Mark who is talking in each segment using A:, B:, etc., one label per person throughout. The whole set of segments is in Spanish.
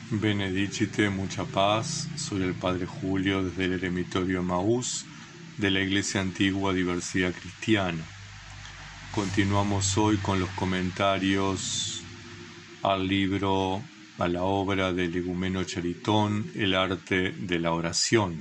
A: Benedicite, mucha paz. Soy el Padre Julio desde el Eremitorio Emaús de la Iglesia Antigua Diversidad Cristiana. Continuamos hoy con los comentarios al libro, a la obra del Igumeno Charitón, El arte de la oración.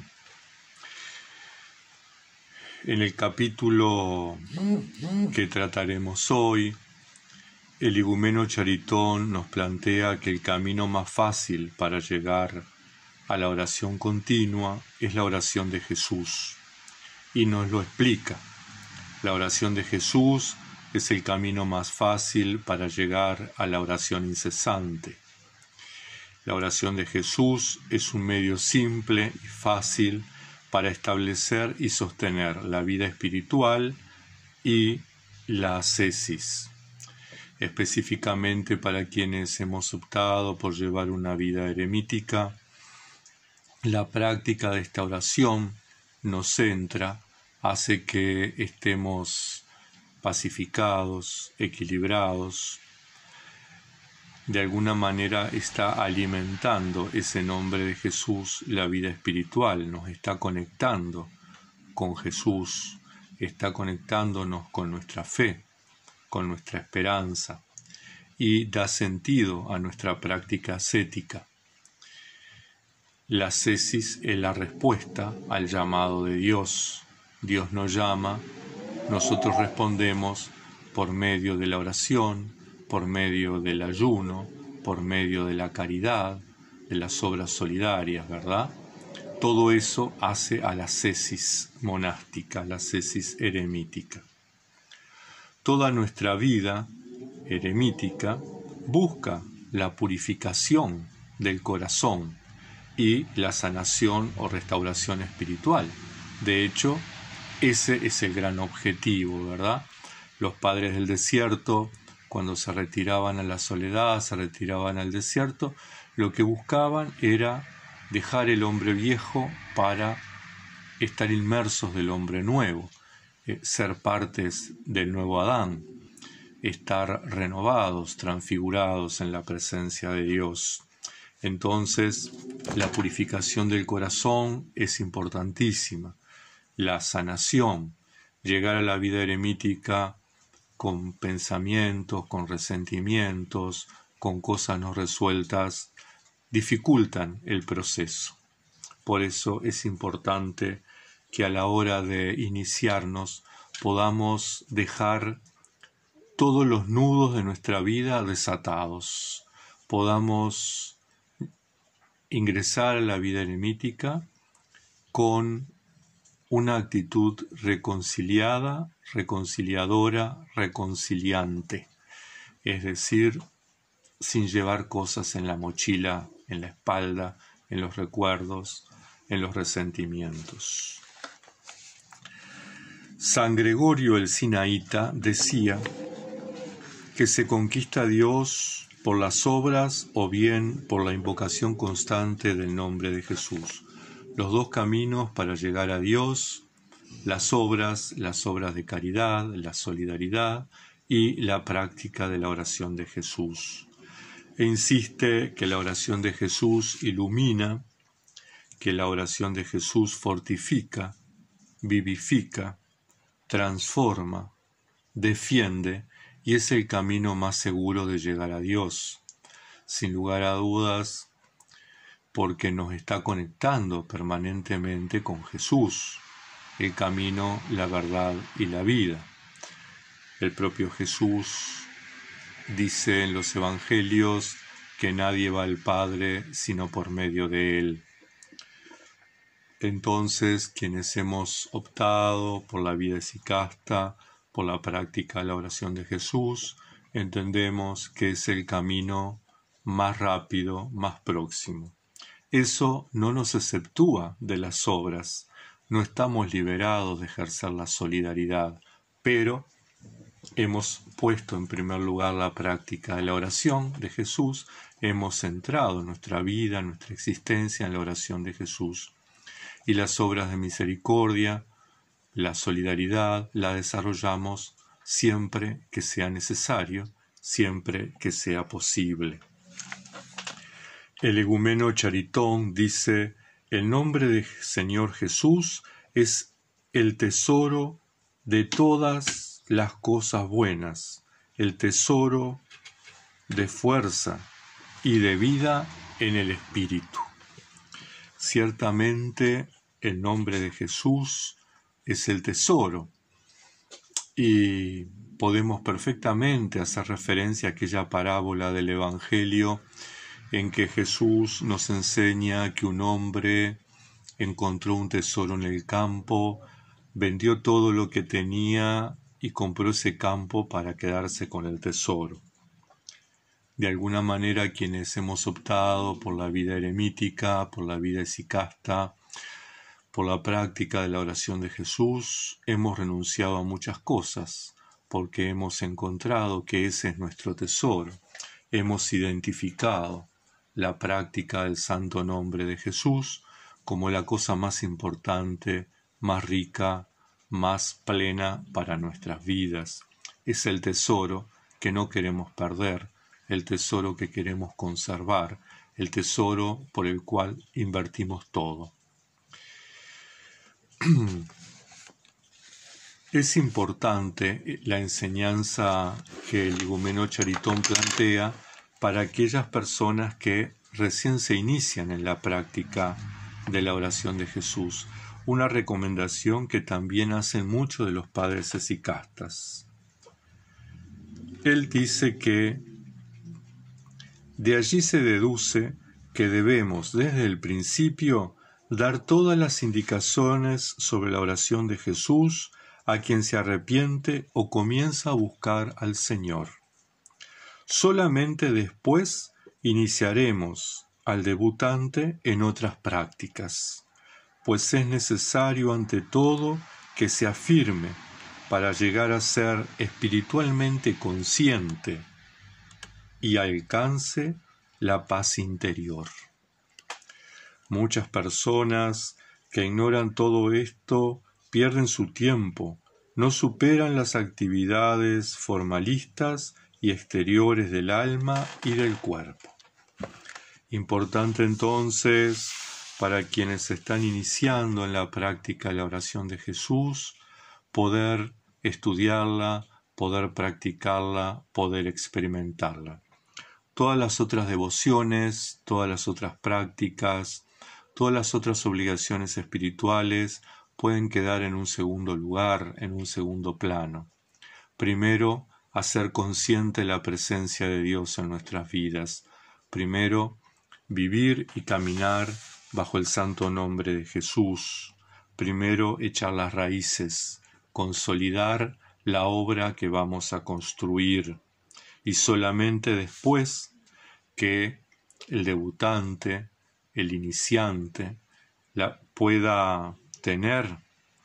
A: En el capítulo que trataremos hoy, el Igumeno Charitón nos plantea que el camino más fácil para llegar a la oración continua es la oración de Jesús, y nos lo explica. La oración de Jesús es el camino más fácil para llegar a la oración incesante. La oración de Jesús es un medio simple y fácil para establecer y sostener la vida espiritual y la ascesis. Específicamente para quienes hemos optado por llevar una vida eremítica, la práctica de esta oración nos centra, hace que estemos pacificados, equilibrados. De alguna manera está alimentando ese nombre de Jesús la vida espiritual, nos está conectando con Jesús, está conectándonos con nuestra fe, con nuestra esperanza, y da sentido a nuestra práctica ascética. La ascesis es la respuesta al llamado de Dios. Dios nos llama, nosotros respondemos por medio de la oración, por medio del ayuno, por medio de la caridad, de las obras solidarias, ¿verdad? Todo eso hace a la ascesis monástica, la ascesis eremítica. Toda nuestra vida eremítica busca la purificación del corazón y la sanación o restauración espiritual. De hecho, ese es el gran objetivo, ¿verdad? Los padres del desierto, cuando se retiraban a la soledad, se retiraban al desierto, lo que buscaban era dejar el hombre viejo para estar inmersos del hombre nuevo, ser partes del nuevo Adán, estar renovados, transfigurados en la presencia de Dios. Entonces, la purificación del corazón es importantísima. La sanación, llegar a la vida eremítica con pensamientos, con resentimientos, con cosas no resueltas, dificultan el proceso. Por eso es importante que a la hora de iniciarnos podamos dejar todos los nudos de nuestra vida desatados, podamos ingresar a la vida eremítica con una actitud reconciliada, reconciliadora, reconciliante, es decir, sin llevar cosas en la mochila, en la espalda, en los recuerdos, en los resentimientos. San Gregorio el Sinaíta decía que se conquista a Dios por las obras o bien por la invocación constante del nombre de Jesús. Los dos caminos para llegar a Dios, las obras de caridad, la solidaridad y la práctica de la oración de Jesús. E insiste que la oración de Jesús ilumina, que la oración de Jesús fortifica, vivifica, transforma, defiende y es el camino más seguro de llegar a Dios. Sin lugar a dudas, porque nos está conectando permanentemente con Jesús, el camino, la verdad y la vida. El propio Jesús dice en los Evangelios que nadie va al Padre sino por medio de Él. Entonces, quienes hemos optado por la vida esicasta, por la práctica de la oración de Jesús, entendemos que es el camino más rápido, más próximo. Eso no nos exceptúa de las obras, no estamos liberados de ejercer la solidaridad, pero hemos puesto en primer lugar la práctica de la oración de Jesús, hemos centrado nuestra vida, nuestra existencia en la oración de Jesús. Y las obras de misericordia, la solidaridad, la desarrollamos siempre que sea necesario, siempre que sea posible. El egumeno Charitón dice: el nombre de Señor Jesús es el tesoro de todas las cosas buenas, el tesoro de fuerza y de vida en el Espíritu. Ciertamente el nombre de Jesús es el tesoro y podemos perfectamente hacer referencia a aquella parábola del Evangelio en que Jesús nos enseña que un hombre encontró un tesoro en el campo, vendió todo lo que tenía y compró ese campo para quedarse con el tesoro. De alguna manera, quienes hemos optado por la vida eremítica, por la vida esicasta, por la práctica de la oración de Jesús, hemos renunciado a muchas cosas, porque hemos encontrado que ese es nuestro tesoro. Hemos identificado la práctica del santo nombre de Jesús como la cosa más importante, más rica, más plena para nuestras vidas. Es el tesoro que no queremos perder, el tesoro que queremos conservar, el tesoro por el cual invertimos todo. Es importante la enseñanza que el igumeno Charitón plantea para aquellas personas que recién se inician en la práctica de la oración de Jesús, una recomendación que también hacen muchos de los padres esicastas. Él dice que de allí se deduce que debemos desde el principio dar todas las indicaciones sobre la oración de Jesús a quien se arrepiente o comienza a buscar al Señor. Solamente después iniciaremos al debutante en otras prácticas, pues es necesario ante todo que se afirme para llegar a ser espiritualmente consciente y alcance la paz interior. Muchas personas que ignoran todo esto pierden su tiempo, no superan las actividades formalistas y exteriores del alma y del cuerpo. Importante entonces para quienes están iniciando en la práctica de la oración de Jesús, poder estudiarla, poder practicarla, poder experimentarla. Todas las otras devociones, todas las otras prácticas, todas las otras obligaciones espirituales pueden quedar en un segundo lugar, en un segundo plano. Primero, hacer consciente la presencia de Dios en nuestras vidas. Primero, vivir y caminar bajo el santo nombre de Jesús. Primero, echar las raíces, consolidar la obra que vamos a construir. Y solamente después que el debutante, el iniciante, pueda tener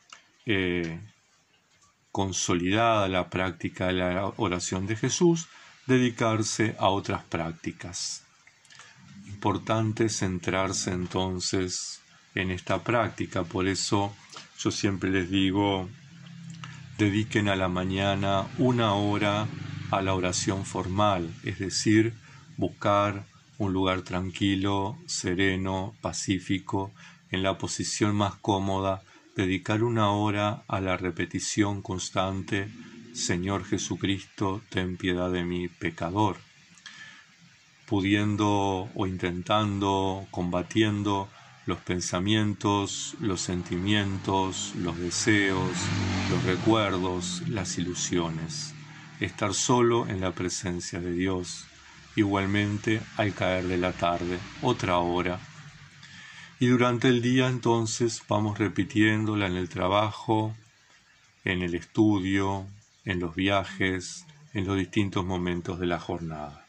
A: consolidada la práctica de la oración de Jesús, dedicarse a otras prácticas. Importante centrarse entonces en esta práctica, por eso yo siempre les digo, dediquen a la mañana 1 hora a la oración formal, es decir, buscar un lugar tranquilo, sereno, pacífico, en la posición más cómoda, dedicar 1 hora a la repetición constante: Señor Jesucristo, ten piedad de mí, pecador, pudiendo o intentando, combatiendo los pensamientos, los sentimientos, los deseos, los recuerdos, las ilusiones. Estar solo en la presencia de Dios. Igualmente, al caer de la tarde, 1 hora. Y durante el día, entonces, vamos repitiéndola en el trabajo, en el estudio, en los viajes, en los distintos momentos de la jornada.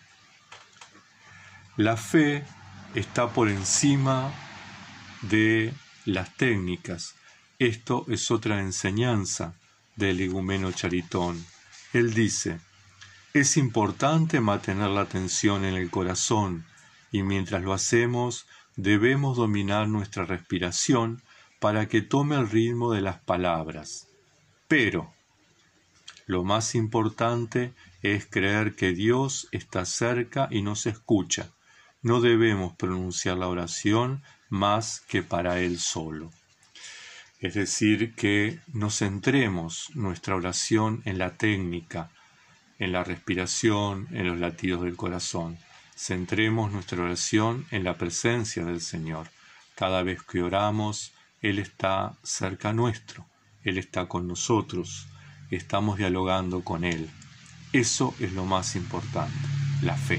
A: La fe está por encima de las técnicas. Esto es otra enseñanza del igumeno Charitón. Él dice: es importante mantener la atención en el corazón y mientras lo hacemos debemos dominar nuestra respiración para que tome el ritmo de las palabras. Pero lo más importante es creer que Dios está cerca y nos escucha, no debemos pronunciar la oración más que para Él solo. Es decir, que no centremos nuestra oración en la técnica, en la respiración, en los latidos del corazón. Centremos nuestra oración en la presencia del Señor. Cada vez que oramos, Él está cerca nuestro, Él está con nosotros, estamos dialogando con Él. Eso es lo más importante, la fe.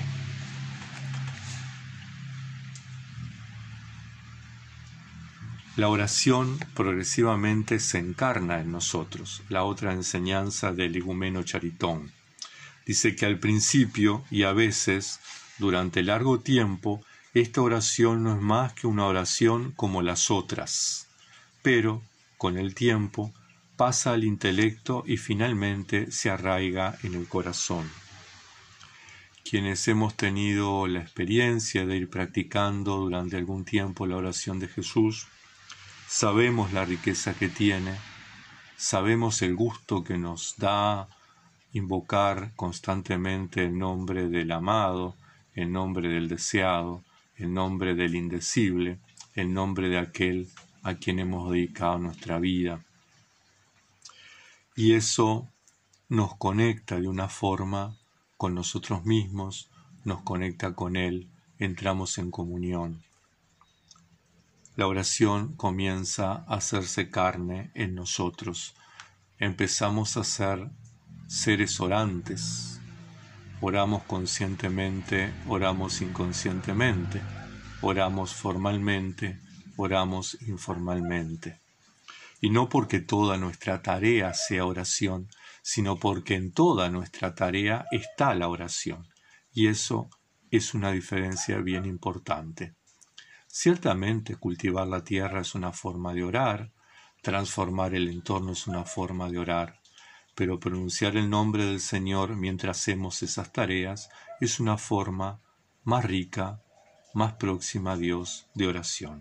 A: La oración progresivamente se encarna en nosotros, la otra enseñanza del igumeno Charitón. Dice que al principio y a veces, durante largo tiempo, esta oración no es más que una oración como las otras, pero con el tiempo pasa al intelecto y finalmente se arraiga en el corazón. Quienes hemos tenido la experiencia de ir practicando durante algún tiempo la oración de Jesús, sabemos la riqueza que tiene, sabemos el gusto que nos da invocar constantemente el nombre del amado, el nombre del deseado, el nombre del indecible, el nombre de aquel a quien hemos dedicado nuestra vida. Y eso nos conecta de una forma con nosotros mismos, nos conecta con Él, entramos en comunión. La oración comienza a hacerse carne en nosotros. Empezamos a ser seres orantes. Oramos conscientemente, oramos inconscientemente, oramos formalmente, oramos informalmente. Y no porque toda nuestra tarea sea oración, sino porque en toda nuestra tarea está la oración. Y eso es una diferencia bien importante. Ciertamente cultivar la tierra es una forma de orar, transformar el entorno es una forma de orar, pero pronunciar el nombre del Señor mientras hacemos esas tareas es una forma más rica, más próxima a Dios de oración.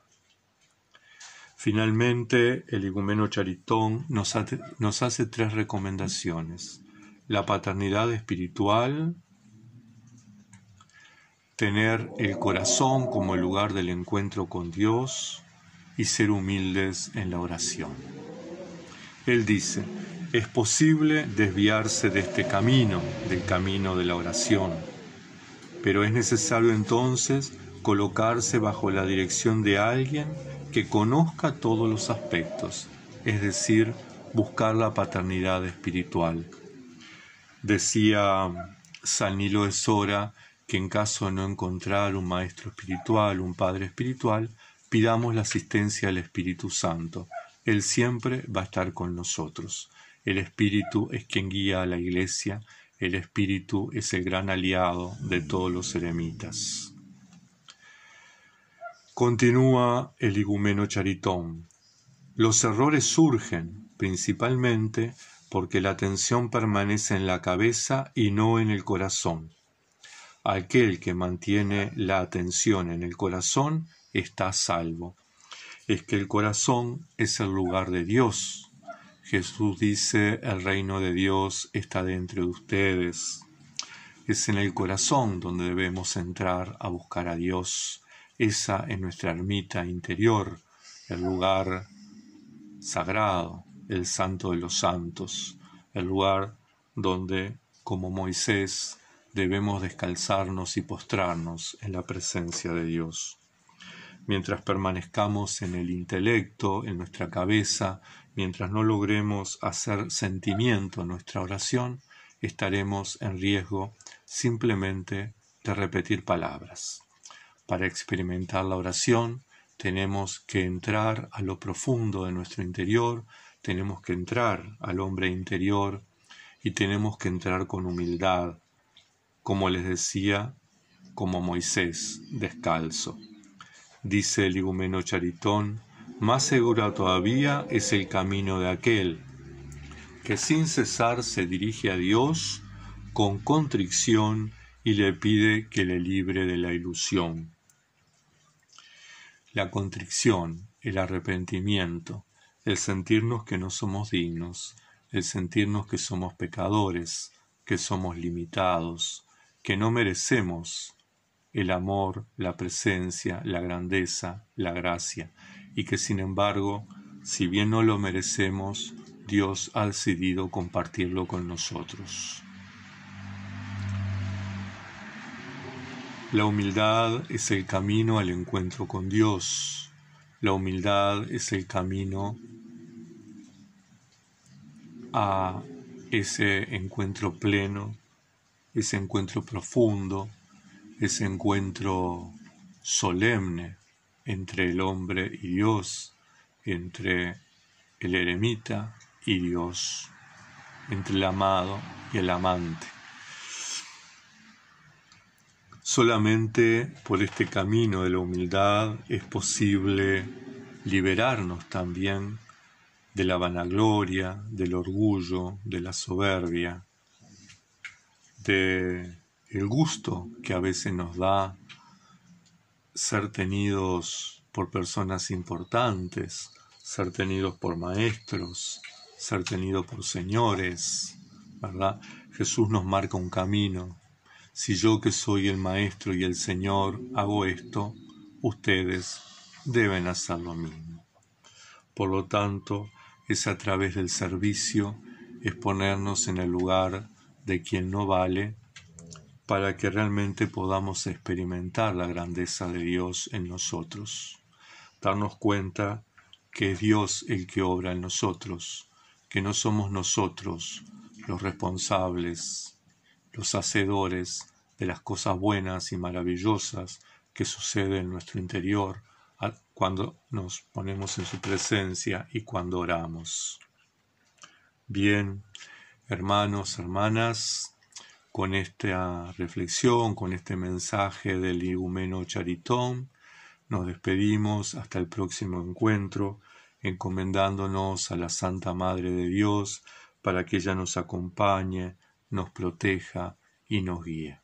A: Finalmente, el igumeno Charitón nos hace 3 recomendaciones: la paternidad espiritual, tener el corazón como el lugar del encuentro con Dios y ser humildes en la oración. Él dice: es posible desviarse de este camino, del camino de la oración, pero es necesario entonces colocarse bajo la dirección de alguien que conozca todos los aspectos, es decir, buscar la paternidad espiritual. Decía San Nilo de Sora que en caso de no encontrar un maestro espiritual, un padre espiritual, pidamos la asistencia del Espíritu Santo. Él siempre va a estar con nosotros. El Espíritu es quien guía a la Iglesia, el Espíritu es el gran aliado de todos los eremitas. Continúa el igumeno Charitón. Los errores surgen principalmente porque la atención permanece en la cabeza y no en el corazón. Aquel que mantiene la atención en el corazón está a salvo. Es que el corazón es el lugar de Dios. Jesús dice: el reino de Dios está dentro de ustedes. Es en el corazón donde debemos entrar a buscar a Dios. Esa es nuestra ermita interior, el lugar sagrado, el santo de los santos, el lugar donde, como Moisés, debemos descalzarnos y postrarnos en la presencia de Dios. Mientras permanezcamos en el intelecto, en nuestra cabeza, mientras no logremos hacer sentimiento en nuestra oración, estaremos en riesgo simplemente de repetir palabras. Para experimentar la oración, tenemos que entrar a lo profundo de nuestro interior, tenemos que entrar al hombre interior y tenemos que entrar con humildad, como les decía, como Moisés, descalzo. Dice el igumeno Charitón: más seguro todavía es el camino de aquel que sin cesar se dirige a Dios con contrición y le pide que le libre de la ilusión. La contrición, el arrepentimiento, el sentirnos que no somos dignos, el sentirnos que somos pecadores, que somos limitados, que no merecemos el amor, la presencia, la grandeza, la gracia, y que sin embargo, si bien no lo merecemos, Dios ha decidido compartirlo con nosotros. La humildad es el camino al encuentro con Dios. La humildad es el camino a ese encuentro pleno, ese encuentro profundo, ese encuentro solemne entre el hombre y Dios, entre el eremita y Dios, entre el amado y el amante. Solamente por este camino de la humildad es posible liberarnos también de la vanagloria, del orgullo, de la soberbia, del gusto que a veces nos da ser tenidos por personas importantes, ser tenidos por maestros, ser tenidos por señores, ¿verdad? Jesús nos marca un camino. Si yo, que soy el Maestro y el Señor, hago esto, ustedes deben hacer lo mismo. Por lo tanto, es a través del servicio, es ponernos en el lugar de quien no vale, para que realmente podamos experimentar la grandeza de Dios en nosotros. Darnos cuenta que es Dios el que obra en nosotros, que no somos nosotros los responsables, los hacedores de las cosas buenas y maravillosas que suceden en nuestro interior cuando nos ponemos en su presencia y cuando oramos. Bien, hermanos, hermanas, con esta reflexión, con este mensaje del Igumeno Charitón, nos despedimos hasta el próximo encuentro, encomendándonos a la Santa Madre de Dios para que ella nos acompañe, nos proteja y nos guíe.